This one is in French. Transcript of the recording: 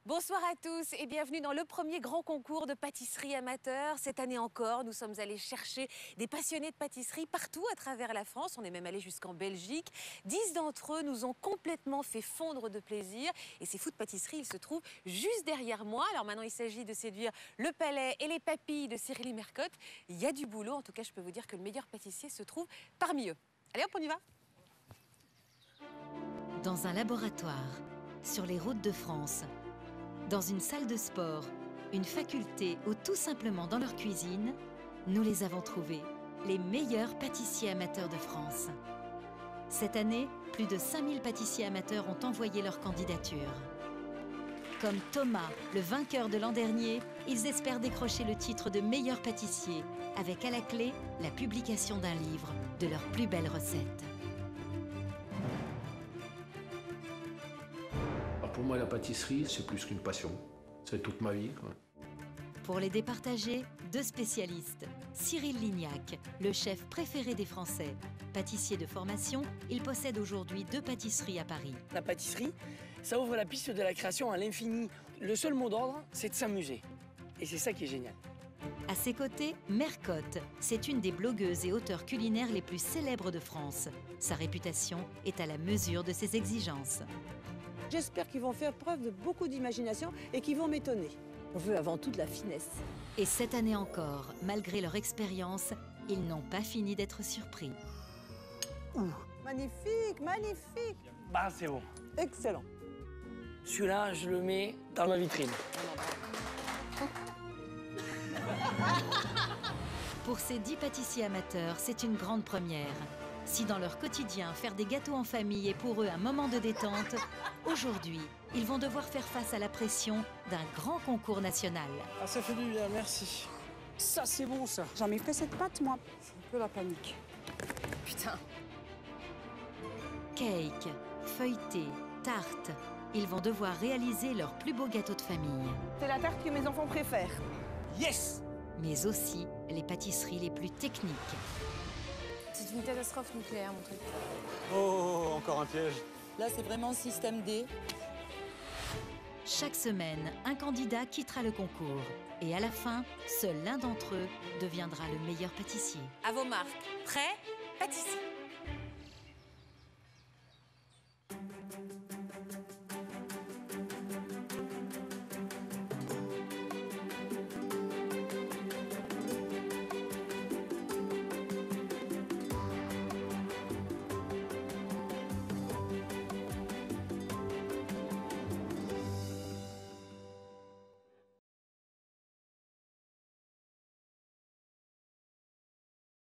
Bonsoir à tous et bienvenue dans le premier grand concours de pâtisserie amateur. Cette année encore, nous sommes allés chercher des passionnés de pâtisserie partout à travers la France. On est même allé jusqu'en Belgique. 10 d'entre eux nous ont complètement fait fondre de plaisir. Et ces fous de pâtisserie, ils se trouvent juste derrière moi. Alors maintenant, il s'agit de séduire le palais et les papilles de Cyril Mercotte. Il y a du boulot. En tout cas, je peux vous dire que le meilleur pâtissier se trouve parmi eux. Allez hop, on y va. Dans un laboratoire, sur les routes de France, dans une salle de sport, une faculté ou tout simplement dans leur cuisine, nous les avons trouvés, les meilleurs pâtissiers amateurs de France. Cette année, plus de 5000 pâtissiers amateurs ont envoyé leur candidature. Comme Thomas, le vainqueur de l'an dernier, ils espèrent décrocher le titre de meilleur pâtissier, avec à la clé la publication d'un livre de leurs plus belles recettes. Pour moi, la pâtisserie, c'est plus qu'une passion. C'est toute ma vie, quoi. Pour les départager, deux spécialistes. Cyril Lignac, le chef préféré des Français. Pâtissier de formation, il possède aujourd'hui 2 pâtisseries à Paris. La pâtisserie, ça ouvre la piste de la création à l'infini. Le seul mot d'ordre, c'est de s'amuser. Et c'est ça qui est génial. À ses côtés, Mercotte. C'est une des blogueuses et auteurs culinaires les plus célèbres de France. Sa réputation est à la mesure de ses exigences. J'espère qu'ils vont faire preuve de beaucoup d'imagination et qu'ils vont m'étonner. On veut avant tout de la finesse. Et cette année encore, malgré leur expérience, ils n'ont pas fini d'être surpris. Magnifique, magnifique. Bah, c'est bon. Excellent. Celui-là, je le mets dans ma vitrine. Pour ces 10 pâtissiers amateurs, c'est une grande première. Si dans leur quotidien, faire des gâteaux en famille est pour eux un moment de détente, aujourd'hui, ils vont devoir faire face à la pression d'un grand concours national. Ah, ça fait du bien, merci. Ça, c'est bon, ça. J'en ai fait cette pâte, moi. C'est un peu la panique. Putain. Cake, feuilleté, tarte, ils vont devoir réaliser leur plus beau gâteau de famille. C'est la tarte que mes enfants préfèrent. Yes! Mais aussi les pâtisseries les plus techniques. C'est une catastrophe nucléaire, mon truc. Oh, encore un piège. Là, c'est vraiment système D. Chaque semaine, un candidat quittera le concours. Et à la fin, seul l'un d'entre eux deviendra le meilleur pâtissier. À vos marques. Prêts? Pâtisserie.